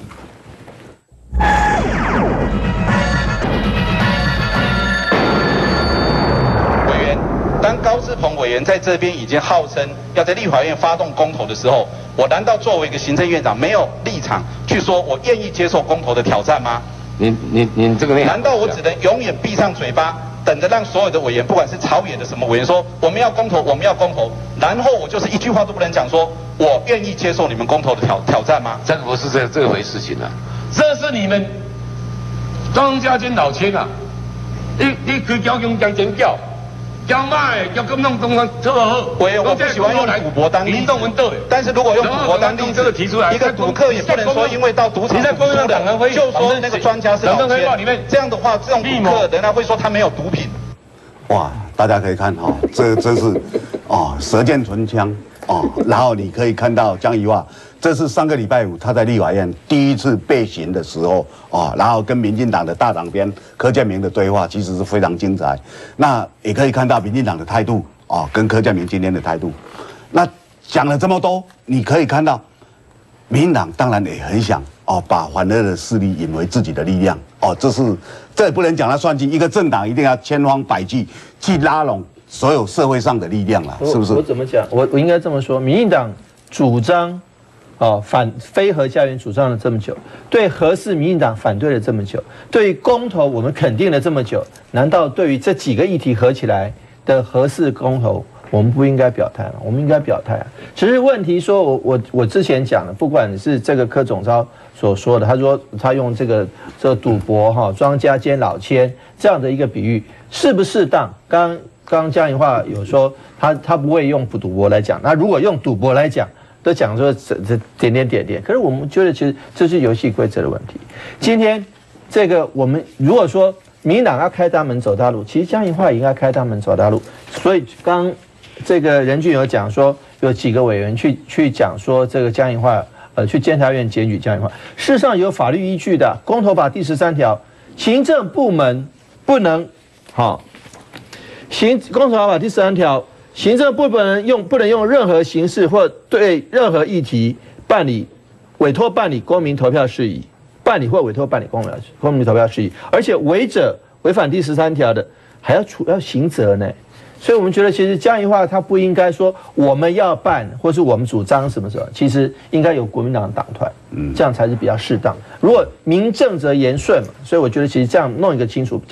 委员，当高志鹏委员在这边已经号称要在立法院发动公投的时候，我难道作为一个行政院长没有立场去说我愿意接受公投的挑战吗？ 你你你这个内容， 难道我只能永远闭上嘴巴，等着让所有的委员，不管是朝野的什么委员说我们要公投，我们要公投，然后我就是一句话都不能讲，说我愿意接受你们公投的挑挑战吗？ 这个不是这这回事情啊，这是你们庄家跟老千啊，你你去交警讲真叫，交卖交咁弄东方特好。 委员，我不喜欢用赌博当例子，但是如果用赌博当例子，一个赌客也不能说因为到赌场赌输了，就说那个专家是老千。这样的话，这种赌客人家会说他没有毒品。 哇，大家可以看哦，这真是哦舌剑唇枪哦，然后你可以看到江宜桦。这是上个礼拜五他在立法院第一次备询的时候啊，然后跟民进党的大党鞭柯建铭的对话，其实是非常精彩。那也可以看到民进党的态度啊，跟柯建铭今天的态度。那讲了这么多，你可以看到，民进党当然也很想哦，把反俄的势力引为自己的力量哦，这是这也不能讲他算计，一个政党一定要千方百计去拉拢所有社会上的力量啦，是不是？ 我怎么讲？我我应该这么说，民进党主张。哦，反非核家园主张了这么久，对核四民进党反对了这么久，对于公投我们肯定了这么久，难道对于这几个议题合起来的核四公投，我们不应该表态吗？我们应该表态啊！只是问题说我，我我我之前讲了，不管是这个柯总召所说的，他说他用这个这个赌博哈，庄家兼老千这样的一个比喻，适不适当？刚刚刚江宜桦有说他他不会用赌博来讲，那如果用赌博来讲。都讲说这这点点点点，可是我们觉得其实这是游戏规则的问题。今天这个我们如果说民进党要开大门走大路，其实江宜桦也应该开大门走大路。所以刚这个任俊有讲说，有几个委员去去讲说这个江宜桦呃去监察院检举江宜桦，事实上有法律依据的，《公投法》第十三条，行政部门不能好，行《公投法》第十三条。行政部门用不能用任何形式或对任何议题办理、委托办理公民投票事宜，办理或委托办理公民公民投票事宜，而且违者违反第十三条的，还要处要刑责呢。所以我们觉得，其实江宜桦他不应该说我们要办，或是我们主张什么时候，其实应该有国民党党团，嗯，这样才是比较适当。如果名正则言顺嘛，所以我觉得其实这样弄一个清楚比较好。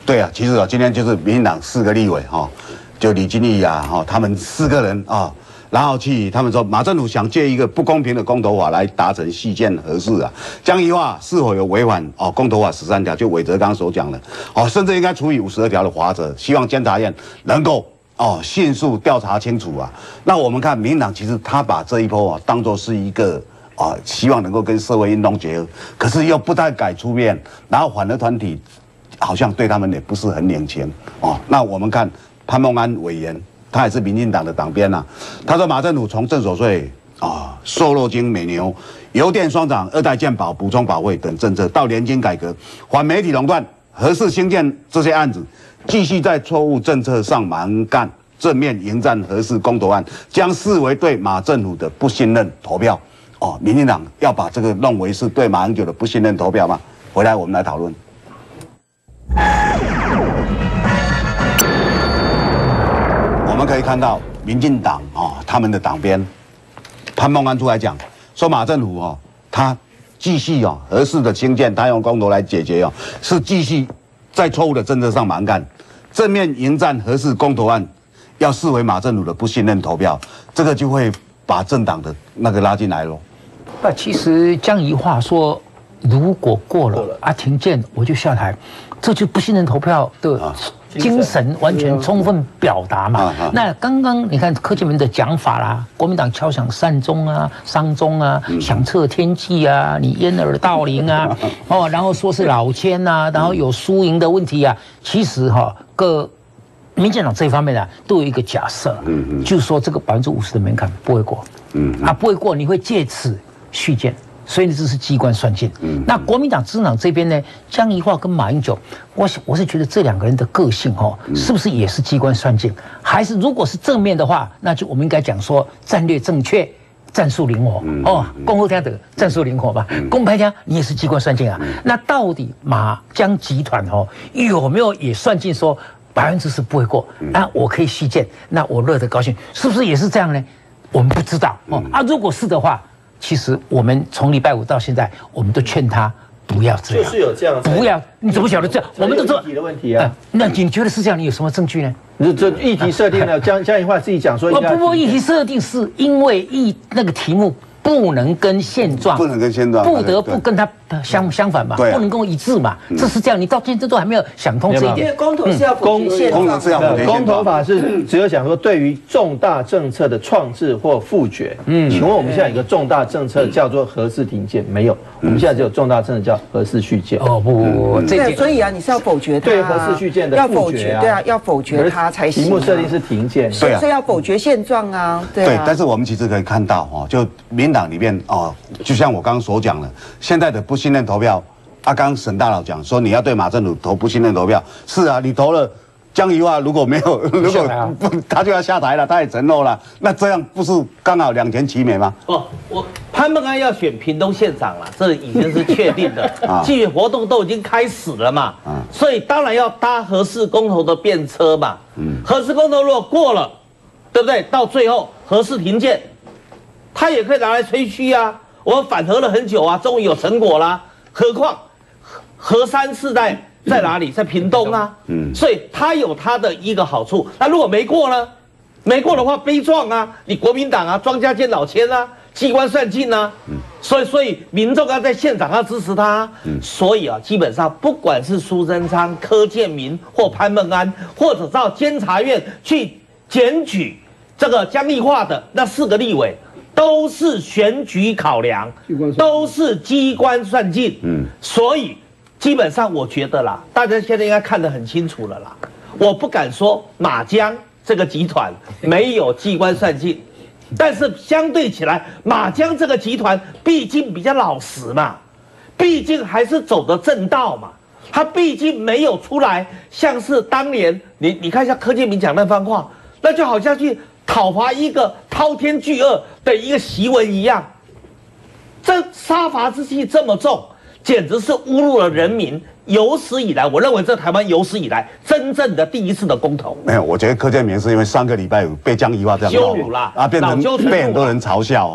对啊，其实啊，今天就是民进党四个立委哈、哦，就李金义啊哈、哦，他们四个人啊、哦，然后去他们说马政府想借一个不公平的公投法来达成续建核四啊，江宜桦是否有违反哦公投法十三条？就韦哲刚所讲的哦，甚至应该处以五十二条的罚则，希望监察院能够哦迅速调查清楚啊。那我们看民进党其实他把这一波啊当作是一个。啊，希望能够跟社会运动结合，可是又不太敢出面，然后反核团体好像对他们也不是很领情哦。那我们看潘孟安委员，他也是民进党的党鞭呐、啊，他说马政府从赠所税啊、瘦肉精、美牛、油电双涨、二代健保、补充保费等政策，到年金改革、反媒体垄断、核四兴建这些案子，继续在错误政策上蛮干，正面迎战核四公投案，将视为对马政府的不信任投票。哦，民进党要把这个认为是对马英九的不信任投票吗？回来我们来讨论。我们可以看到民进党啊、哦，他们的党鞭潘孟安出来讲，说马政府哦，他继续哦核四的兴建，他用公投来解决哦，是继续在错误的政策上蛮干，正面迎战核四公投案，要视为马政府的不信任投票，这个就会把政党的那个拉进来咯。 那其实江宜桦说，如果过了啊，停建我就下台，这就不信任投票的精神完全充分表达嘛。那刚刚你看柯建铭的讲法啦，国民党敲响善终啊、丧钟啊、响彻天际啊，你掩耳盗铃啊，哦，然后说是老千呐，然后有输赢的问题啊，其实哈各。民进党这一方面呢、啊，都有一个假设，嗯嗯，就是说这个百分之五十的门槛不会过，嗯啊不会过，你会借此续建，所以这是机关算尽。嗯，那国民党执政党这边呢，江宜桦跟马英九，我我是觉得这两个人的个性哦，是不是也是机关算尽？还是如果是正面的话，那就我们应该讲说战略正确。战术灵活哦，恭候天的战术灵活吧，公牌家你也是机关算尽啊。那到底马江集团哦有没有也算尽说百分之十不会过？那我可以续建，那我乐得高兴，是不是也是这样呢？我们不知道哦啊，如果是的话，其实我们从礼拜五到现在，我们都劝他不要这样， 就是有这样， 不要，你怎么晓得这样？我们都说议题的问题啊。 那你觉得是这样？你有什么证据呢？ 你这议题设定了，江江宜桦自己讲说， 不不不，议题设定是因为议那个题目不能跟现状， 不能跟现状， 不得不跟它相相反嘛，不能跟我一致嘛，这是这样。你到现在都还没有想通这一点。 因为公投是要否决现状， 公投是要否决现状， 公投法是只有讲说对于重大政策的创制或复决。嗯，请问我们现在有一个重大政策叫做核四停建没有？我们现在只有重大政策叫核四续建。 哦不不不， 对，所以啊，你是要否决它， 对核四续建的复决啊， 对啊，要否决它才行。 题目设定是停建， 对啊， 所以要否决现状啊，对啊。 对，但是我们其实可以看到哦，就民党里面哦，就像我刚刚所讲的，现在的不信任投票。啊，刚沈大佬讲说你要对马政府投不信任投票，是啊，你投了江宜桦如果没有，如果不他就要下台了，他也承诺了，那这样不是刚好两全其美吗？ 哦，我潘孟安要选屏东县长了，这已经是确定的，竞选活动都已经开始了嘛，所以当然要搭核四公投的便车嘛，核四公投如果过了，对不对？到最后核四停建，他也可以拿来吹嘘啊，我们反核了很久啊，终于有成果啦，何况。核三世代在哪里？在屏东啊，嗯，所以它有它的一个好处。那如果没过呢？没过的话，悲壮啊！你国民党啊，庄家兼老千啊，机关算尽啊，嗯，所以所以民众要在现场要支持他，嗯，所以啊，基本上不管是苏贞昌、柯建铭或潘孟安，或者到监察院去检举这个江宜桦的那四个立委。都是选举考量，都是机关算尽，嗯，所以基本上我觉得啦，大家现在应该看得很清楚了啦。我不敢说马江这个集团没有机关算尽，但是相对起来，马江这个集团毕竟比较老实嘛，毕竟还是走的正道嘛，他毕竟没有出来像是当年你你看一下柯建铭讲那番话，那就好像去。讨伐一个滔天巨鳄的一个檄文一样，这杀伐之气这么重，简直是侮辱了人民。有史以来，我认为这台湾有史以来真正的第一次的公投。 没有，我觉得柯建铭是因为上个礼拜五被江宜桦这样羞辱啦， 啊，变成被很多人嘲笑哦。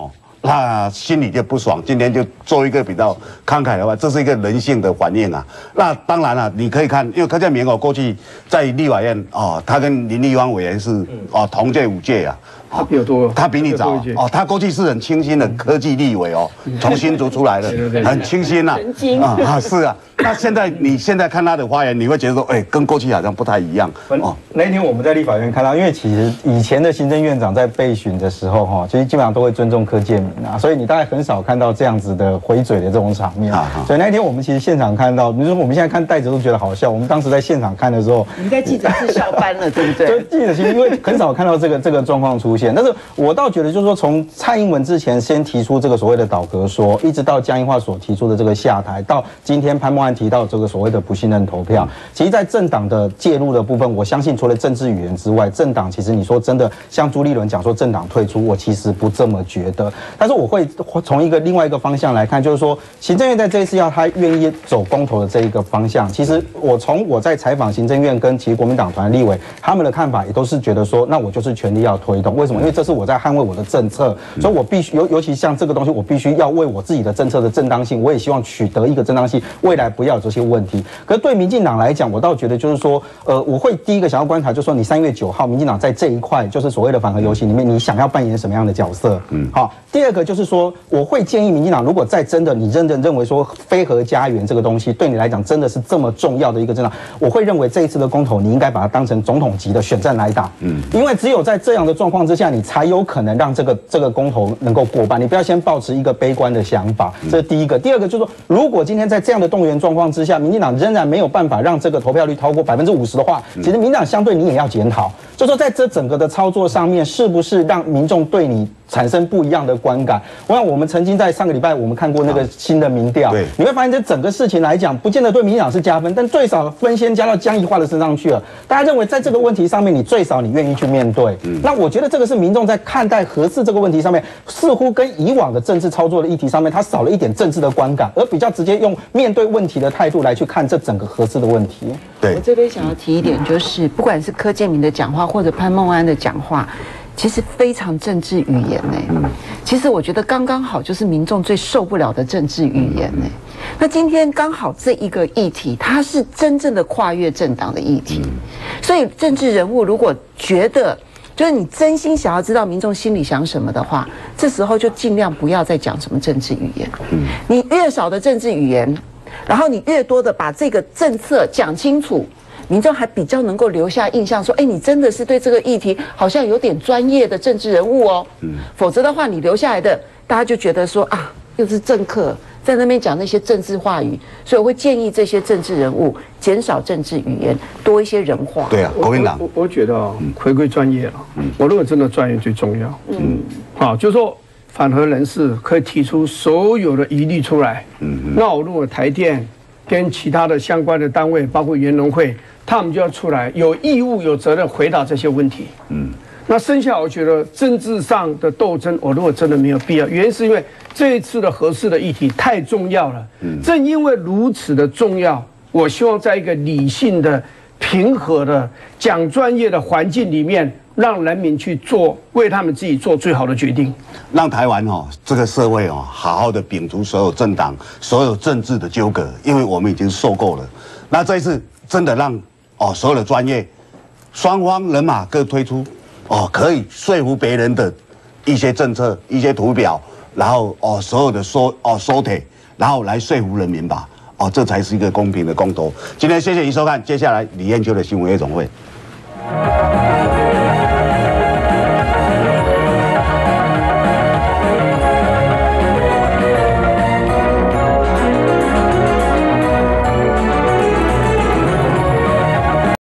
那心里就不爽，今天就做一个比较慷慨的话，这是一个人性的反应啊。那当然了、啊，你可以看，因为柯建铭哦，过去在立法院哦，他跟林立芳委员是哦同届五届啊。 他比我多， 他比你早哦。他过去是很清新的科技立委哦，从新竹出来的，很清新呐。啊啊，是啊。那现在你现在看他的发言，你会觉得说，哎，跟过去好像不太一样哦。那一天我们在立法院看到，因为其实以前的行政院长在备询的时候哈，其实基本上都会尊重柯建铭啊，所以你大概很少看到这样子的回嘴的这种场面。所以那一天我们其实现场看到，比如说我们现在看带着都觉得好笑，我们当时在现场看的时候， 你在记者室笑翻了，对不对？ 就记者其实因为很少看到这个这个状况出现，但是我倒觉得就是说，从蔡英文之前先提出这个所谓的倒戈说，一直到江宜桦所提出的这个下台，到今天潘孟安提到这个所谓的不信任投票，其实，在政党的介入的部分，我相信除了政治语言之外，政党其实你说真的，像朱立伦讲说政党退出，我其实不这么觉得。但是我会从一个另外一个方向来看，就是说，行政院在这一次要他愿意走公投的这一个方向，其实我从我在采访行政院跟其实国民党团立委他们的看法，也都是觉得说，那我就是全力要推动。为什么？因为这是我在捍卫我的政策，所以我必须尤尤其像这个东西，我必须要为我自己的政策的正当性，我也希望取得一个正当性，未来不要有这些问题。可是对民进党来讲，我倒觉得就是说，呃，我会第一个想要观察，就是说你三月九号民进党在这一块，就是所谓的反核游行里面，你想要扮演什么样的角色？嗯，好。第二个就是说，我会建议民进党，如果在真的你认真认为说非核家园这个东西对你来讲真的是这么重要的一个政党，我会认为这一次的公投，你应该把它当成总统级的选战来打。嗯，因为只有在这样的状况之下，你才有可能让这个这个公投能够过半。你不要先抱持一个悲观的想法，这是第一个。第二个就是说，如果今天在这样的动员状况之下，民进党仍然没有办法让这个投票率超过百分之五十的话，其实民进党相对你也要检讨，就说在这整个的操作上面，是不是让民众对你产生不一样的观感？我想我们曾经在上个礼拜我们看过那个新的民调，你会发现这整个事情来讲，不见得对民进党是加分，但最少分先加到江宜桦的身上去了。大家认为在这个问题上面，你最少你愿意去面对。那我觉得这个是民众在看待核四这个问题上面，似乎跟以往的政治操作的议题上面，它少了一点政治的观感，而比较直接用面对问题的态度来去看这整个核四的问题。 对， 我这边想要提一点，就是不管是柯建铭的讲话或者潘孟安的讲话，其实非常政治语言呢、欸。其实我觉得刚刚好，就是民众最受不了的政治语言呢、欸。那今天刚好这一个议题，它是真正的跨越政党的议题，所以政治人物如果觉得就是你真心想要知道民众心里想什么的话，这时候就尽量不要再讲什么政治语言。你越少的政治语言，然后你越多的把这个政策讲清楚。民众还比较能够留下印象，说：“哎，你真的是对这个议题好像有点专业的政治人物哦。”嗯，否则的话，你留下来的大家就觉得说啊，又是政客在那边讲那些政治话语，所以我会建议这些政治人物减少政治语言，多一些人话。 对啊，国民党， 我我觉得啊，回归专业了。嗯，我认为真的专业最重要。嗯，好，就是说反核人士可以提出所有的疑虑出来。嗯嗯，那我认为台电跟其他的相关的单位，包括原农会。他们就要出来，有义务、有责任回答这些问题。嗯，那剩下我觉得政治上的斗争，我如果真的没有必要，原因是因为这一次的核四的议题太重要了。嗯，正因为如此的重要，我希望在一个理性的、平和的、讲专业的环境里面，让人民去做，为他们自己做最好的决定。 让台湾哦，这个社会哦，好好的摒除所有政党、所有政治的纠葛，因为我们已经受够了。那这一次真的让。哦，所有的专业，双方人马各推出，哦，可以说服别人的一些政策、一些图表，然后哦，所有的说哦说帖，然后来说服人民吧，哦，这才是一个公平的公投。今天谢谢您收看，接下来李彦秋的新闻夜总会。